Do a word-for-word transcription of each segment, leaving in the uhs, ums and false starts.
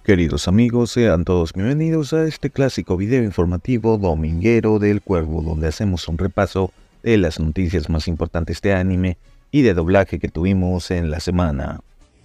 Queridos amigos, sean todos bienvenidos a este clásico video informativo dominguero del Cuervo, donde hacemos un repaso de las noticias más importantes de anime y de doblaje que tuvimos en la semana.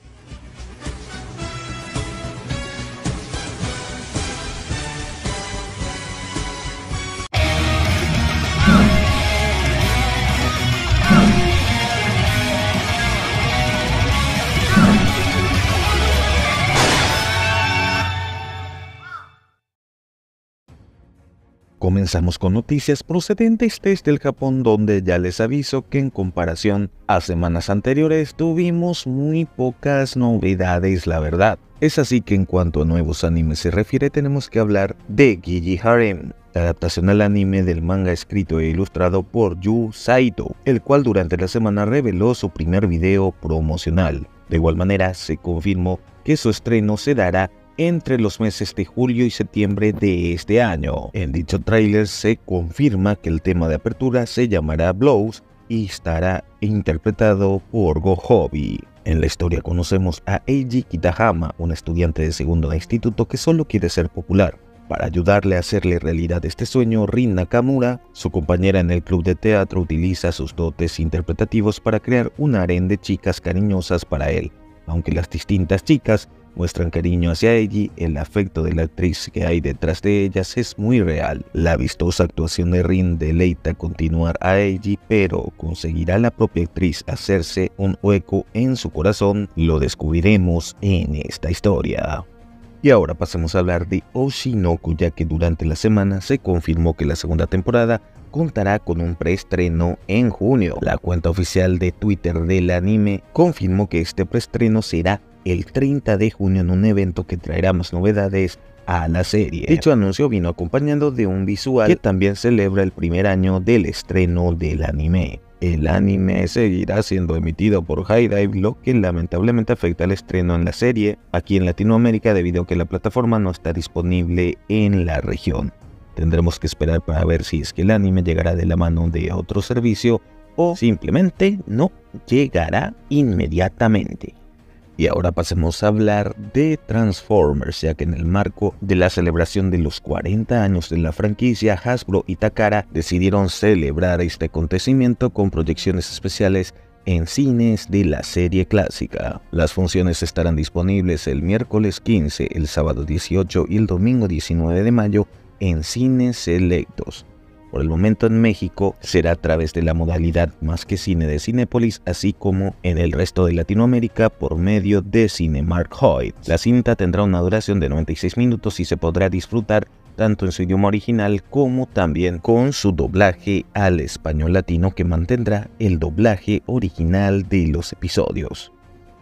Comenzamos con noticias procedentes desde el Japón, donde ya les aviso que en comparación a semanas anteriores tuvimos muy pocas novedades, la verdad. Es así que en cuanto a nuevos animes se refiere, tenemos que hablar de Gigi Harem, la adaptación al anime del manga escrito e ilustrado por Yu Saito, el cual durante la semana reveló su primer video promocional. De igual manera, se confirmó que su estreno se dará entre los meses de julio y septiembre de este año. En dicho tráiler se confirma que el tema de apertura se llamará Blows y estará interpretado por Go Hobi. En la historia conocemos a Eiji Kitahama, una estudiante de segundo de instituto que solo quiere ser popular. Para ayudarle a hacerle realidad este sueño, Rin Nakamura, su compañera en el club de teatro, utiliza sus dotes interpretativos para crear un harén de chicas cariñosas para él. Aunque las distintas chicas muestran cariño hacia Eiji, el afecto de la actriz que hay detrás de ellas es muy real. La vistosa actuación de Rin deleita continuar a Eiji, pero ¿conseguirá la propia actriz hacerse un hueco en su corazón? Lo descubriremos en esta historia. Y ahora pasemos a hablar de Oshinoku, ya que durante la semana se confirmó que la segunda temporada contará con un preestreno en junio. La cuenta oficial de Twitter del anime confirmó que este preestreno será el treinta de junio en un evento que traerá más novedades a la serie. Dicho anuncio vino acompañado de un visual que también celebra el primer año del estreno del anime. El anime seguirá siendo emitido por HIDIVE, lo que lamentablemente afecta al estreno en la serie aquí en Latinoamérica debido a que la plataforma no está disponible en la región. Tendremos que esperar para ver si es que el anime llegará de la mano de otro servicio o simplemente no llegará inmediatamente. Y ahora pasemos a hablar de Transformers, ya que en el marco de la celebración de los cuarenta años de la franquicia, Hasbro y Takara decidieron celebrar este acontecimiento con proyecciones especiales en cines de la serie clásica. Las funciones estarán disponibles el miércoles quince, el sábado dieciocho y el domingo diecinueve de mayo en cines selectos. Por el momento en México será a través de la modalidad Más que Cine de Cinépolis, así como en el resto de Latinoamérica por medio de Cinemark Hoyt. La cinta tendrá una duración de noventa y seis minutos y se podrá disfrutar tanto en su idioma original como también con su doblaje al español latino, que mantendrá el doblaje original de los episodios.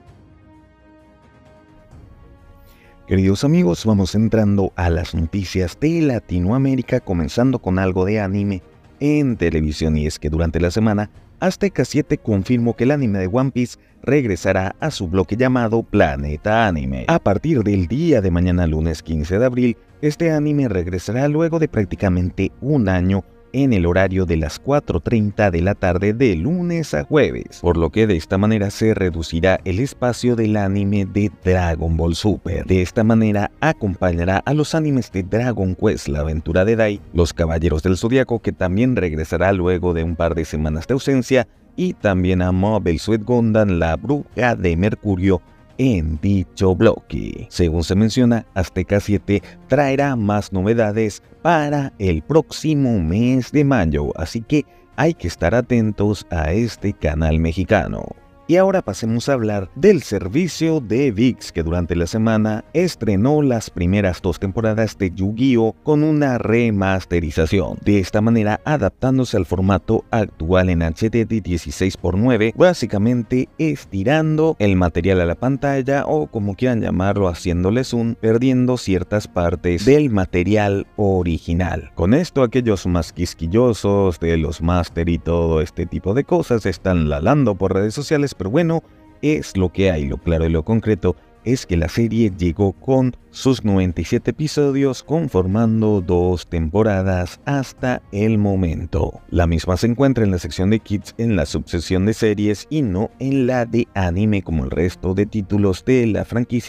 Queridos amigos, vamos entrando a las noticias de Latinoamérica, comenzando con algo de anime en televisión, y es que durante la semana Azteca siete confirmó que el anime de One Piece regresará a su bloque llamado Planeta Anime. A partir del día de mañana, lunes quince de abril, este anime regresará luego de prácticamente un año en el horario de las cuatro treinta de la tarde de lunes a jueves, por lo que de esta manera se reducirá el espacio del anime de Dragon Ball Super. De esta manera acompañará a los animes de Dragon Quest, La Aventura de Dai, Los Caballeros del Zodiaco, que también regresará luego de un par de semanas de ausencia, y también a Mobile Suit Gundam, La Bruja de Mercurio, en dicho bloque. Según se menciona, Azteca siete traerá más novedades para el próximo mes de mayo, así que hay que estar atentos a este canal mexicano. Y ahora pasemos a hablar del servicio de ViX, que durante la semana estrenó las primeras dos temporadas de Yu-Gi-Oh! Con una remasterización. De esta manera, adaptándose al formato actual en H D de dieciséis por nueve, básicamente estirando el material a la pantalla, o como quieran llamarlo, haciéndole zoom, perdiendo ciertas partes del material original. Con esto, aquellos más quisquillosos de los máster y todo este tipo de cosas están lalando por redes sociales, pero bueno, es lo que hay. Lo claro y lo concreto es que la serie llegó con sus noventa y siete episodios, conformando dos temporadas hasta el momento. La misma se encuentra en la sección de Kids en la subsección de series y no en la de anime como el resto de títulos de la franquicia,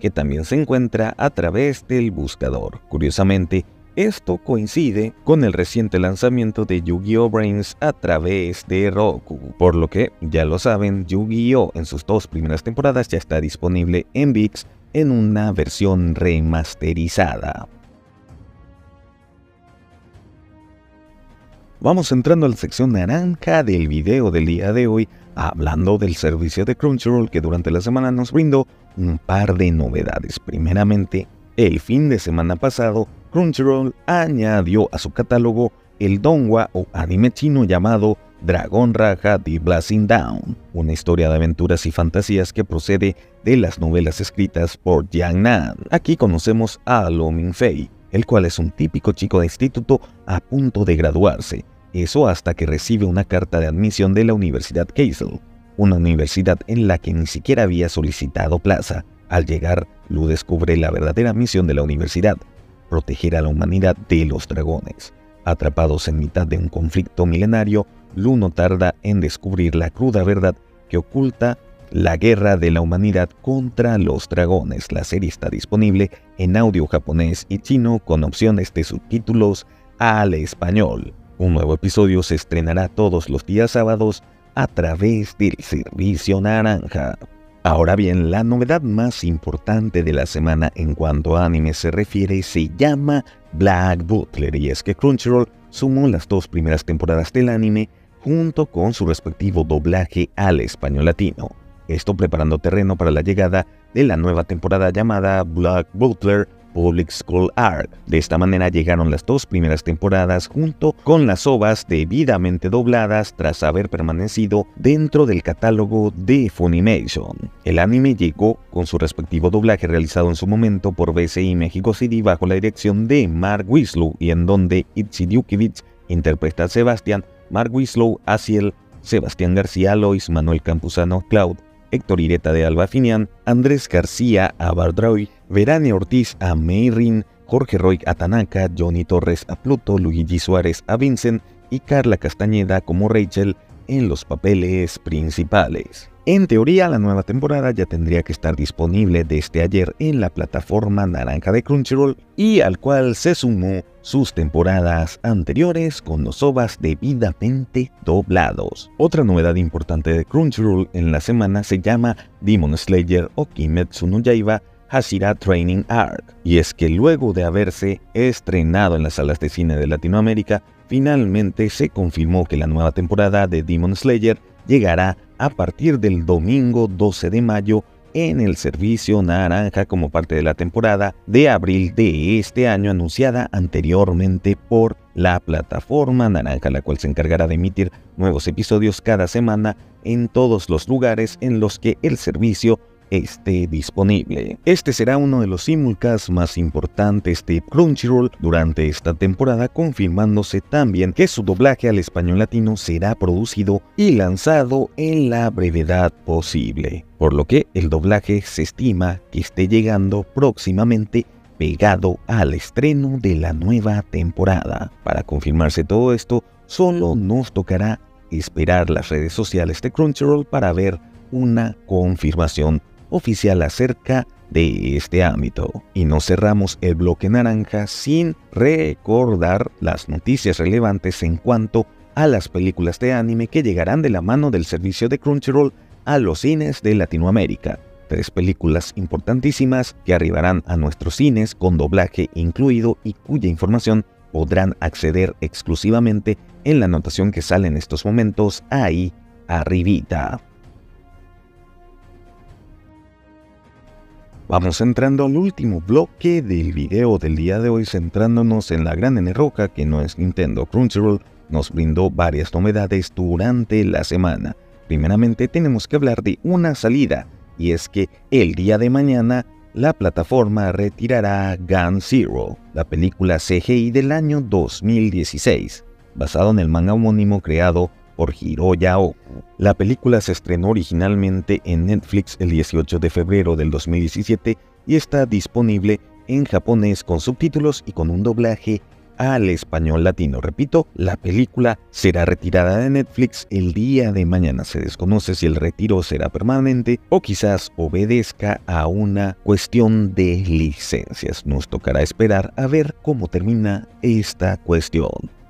que también se encuentra a través del buscador. Curiosamente, esto coincide con el reciente lanzamiento de Yu-Gi-Oh! Brains a través de Roku, por lo que, ya lo saben, Yu-Gi-Oh! En sus dos primeras temporadas ya está disponible en V I X en una versión remasterizada. Vamos entrando a la sección naranja del video del día de hoy, hablando del servicio de Crunchyroll que durante la semana nos brindó un par de novedades. Primeramente, el fin de semana pasado, Crunchyroll añadió a su catálogo el donghua o anime chino llamado Dragon Raja The Blazing Dawn, una historia de aventuras y fantasías que procede de las novelas escritas por Jiang Nan. Aquí conocemos a Lo Minfei, el cual es un típico chico de instituto a punto de graduarse, eso hasta que recibe una carta de admisión de la Universidad Kaisel, una universidad en la que ni siquiera había solicitado plaza. Al llegar, Lu descubre la verdadera misión de la universidad: proteger a la humanidad de los dragones. Atrapados en mitad de un conflicto milenario, Lu no tarda en descubrir la cruda verdad que oculta la guerra de la humanidad contra los dragones. La serie está disponible en audio japonés y chino con opciones de subtítulos al español. Un nuevo episodio se estrenará todos los días sábados a través del servicio naranja. Ahora bien, la novedad más importante de la semana en cuanto a anime se refiere se llama Black Butler, y es que Crunchyroll sumó las dos primeras temporadas del anime junto con su respectivo doblaje al español latino. Esto preparando terreno para la llegada de la nueva temporada llamada Black Butler Public School Arc. De esta manera llegaron las dos primeras temporadas junto con las O V As debidamente dobladas tras haber permanecido dentro del catálogo de Funimation. El anime llegó con su respectivo doblaje realizado en su momento por B C I México C D bajo la dirección de Mark Winslow, y en donde Itzy Dukiewicz interpreta a Sebastián, Mark Winslow a Ciel, Sebastián García Lois, Manuel Campuzano Cloud, Héctor Ireta de Alba Finian, Andrés García a Bardroy, Verania Ortiz a Meirin, Jorge Roy a Tanaka, Johnny Torres a Pluto, Luigi Suárez a Vincent y Carla Castañeda como Rachel en los papeles principales. En teoría, la nueva temporada ya tendría que estar disponible desde ayer en la plataforma naranja de Crunchyroll, y al cual se sumó sus temporadas anteriores con los O V As debidamente doblados. Otra novedad importante de Crunchyroll en la semana se llama Demon Slayer o Kimetsu no Yaiba Hashira Training Arc, y es que luego de haberse estrenado en las salas de cine de Latinoamérica, finalmente se confirmó que la nueva temporada de Demon Slayer llegará a partir del domingo doce de mayo en el servicio naranja como parte de la temporada de abril de este año anunciada anteriormente por la plataforma naranja, la cual se encargará de emitir nuevos episodios cada semana en todos los lugares en los que el servicio esté disponible. Este será uno de los simulcasts más importantes de Crunchyroll durante esta temporada, confirmándose también que su doblaje al español latino será producido y lanzado en la brevedad posible, por lo que el doblaje se estima que esté llegando próximamente pegado al estreno de la nueva temporada. Para confirmarse todo esto, solo nos tocará esperar las redes sociales de Crunchyroll para ver una confirmación oficial acerca de este ámbito. Y no cerramos el bloque naranja sin recordar las noticias relevantes en cuanto a las películas de anime que llegarán de la mano del servicio de Crunchyroll a los cines de Latinoamérica. Tres películas importantísimas que arribarán a nuestros cines con doblaje incluido y cuya información podrán acceder exclusivamente en la anotación que sale en estos momentos ahí arribita. Vamos entrando al último bloque del video del día de hoy, centrándonos en la gran N roja que no es Nintendo. Crunchyroll nos brindó varias novedades durante la semana. Primeramente tenemos que hablar de una salida, y es que el día de mañana la plataforma retirará Gun Zero, la película C G I del año dos mil dieciséis, basado en el manga homónimo creado por Hiroya Oku. La película se estrenó originalmente en Netflix el dieciocho de febrero del dos mil diecisiete y está disponible en japonés con subtítulos y con un doblaje al español latino. Repito, la película será retirada de Netflix el día de mañana. Se desconoce si el retiro será permanente o quizás obedezca a una cuestión de licencias. Nos tocará esperar a ver cómo termina esta cuestión.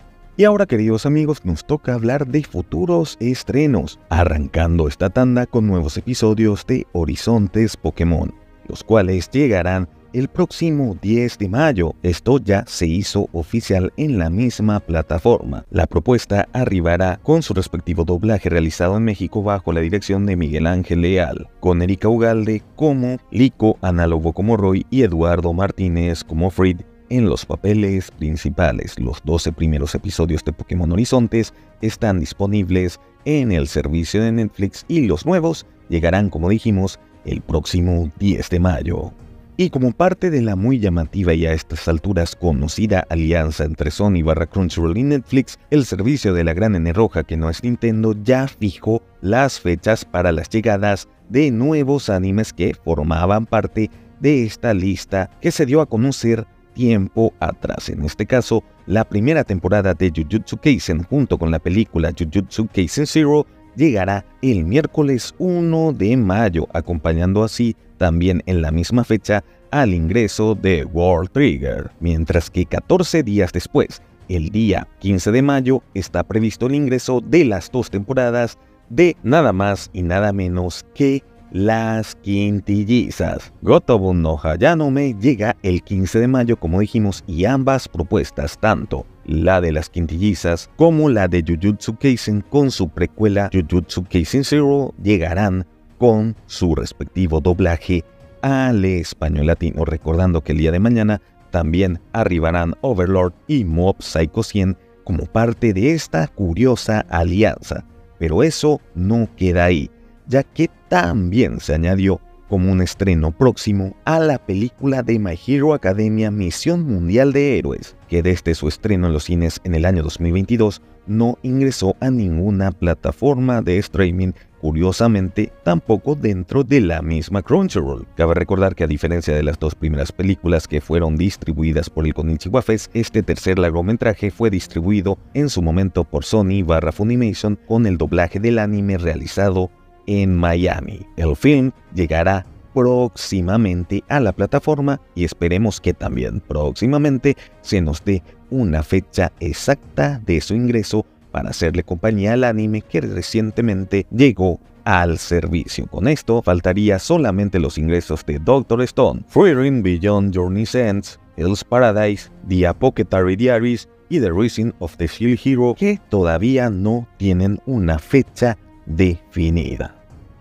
Y ahora, queridos amigos, nos toca hablar de futuros estrenos, arrancando esta tanda con nuevos episodios de Horizontes Pokémon, los cuales llegarán el próximo diez de mayo. Esto ya se hizo oficial en la misma plataforma. La propuesta arribará con su respectivo doblaje realizado en México bajo la dirección de Miguel Ángel Leal, con Erika Ugalde como Lico, Análogo como Roy y Eduardo Martínez como Fried en los papeles principales. Los doce primeros episodios de Pokémon Horizontes están disponibles en el servicio de Netflix y los nuevos llegarán, como dijimos, el próximo diez de mayo. Y como parte de la muy llamativa y a estas alturas conocida alianza entre Sony barra Crunchyroll y Netflix, el servicio de la gran N roja que no es Nintendo ya fijó las fechas para las llegadas de nuevos animes que formaban parte de esta lista que se dio a conocer tiempo atrás. En este caso, la primera temporada de Jujutsu Kaisen junto con la película Jujutsu Kaisen Zero llegará el miércoles uno de mayo, acompañando así también en la misma fecha al ingreso de World Trigger, mientras que catorce días después, el día quince de mayo, está previsto el ingreso de las dos temporadas de nada más y nada menos que Las Quintillizas. Gotobun no Hayanome llega el quince de mayo, como dijimos, y ambas propuestas, tanto la de Las Quintillizas como la de Jujutsu Kaisen con su precuela Jujutsu Kaisen Zero, llegarán con su respectivo doblaje al español latino, recordando que el día de mañana también arribarán Overlord y Mob Psycho cien como parte de esta curiosa alianza. Pero eso no queda ahí, ya que también se añadió como un estreno próximo a la película de My Hero Academia Misión Mundial de Héroes, que desde su estreno en los cines en el año dos mil veintidós no ingresó a ninguna plataforma de streaming, curiosamente tampoco dentro de la misma Crunchyroll. Cabe recordar que a diferencia de las dos primeras películas que fueron distribuidas por el Konichiwa Fest, este tercer largometraje fue distribuido en su momento por Sony barra Funimation con el doblaje del anime realizado en Miami. El film llegará próximamente a la plataforma y esperemos que también próximamente se nos dé una fecha exacta de su ingreso para hacerle compañía al anime que recientemente llegó al servicio. Con esto faltaría solamente los ingresos de Doctor Stone, Frieren Beyond Journey's End, Hell's Paradise, The Apothecary Diaries y The Rising of the Shield Hero, que todavía no tienen una fecha definida.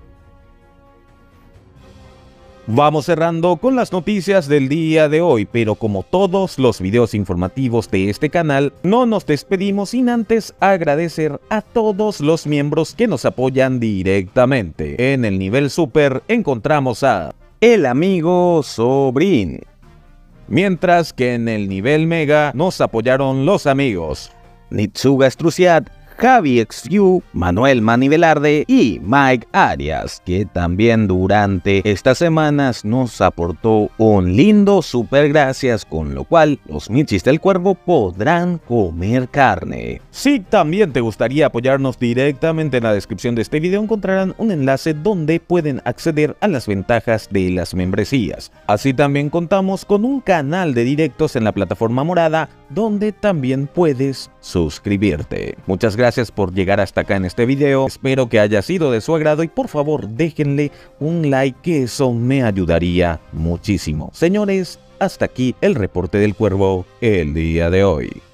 Vamos cerrando con las noticias del día de hoy, pero como todos los videos informativos de este canal, no nos despedimos sin antes agradecer a todos los miembros que nos apoyan directamente. En el nivel super encontramos a el amigo Sobrin, mientras que en el nivel mega nos apoyaron los amigos Nitsuga Struciat, Javi Xview, Manuel Mani Velarde y Mike Arias, que también durante estas semanas nos aportó un lindo super gracias, con lo cual los Michis del Cuervo podrán comer carne. Si también te gustaría apoyarnos directamente, en la descripción de este video encontrarán un enlace donde pueden acceder a las ventajas de las membresías. Así también contamos con un canal de directos en la plataforma morada donde también puedes suscribirte. Muchas gracias por llegar hasta acá en este video, espero que haya sido de su agrado y por favor déjenle un like, que eso me ayudaría muchísimo. Señores, hasta aquí el reporte del Cuervo el día de hoy.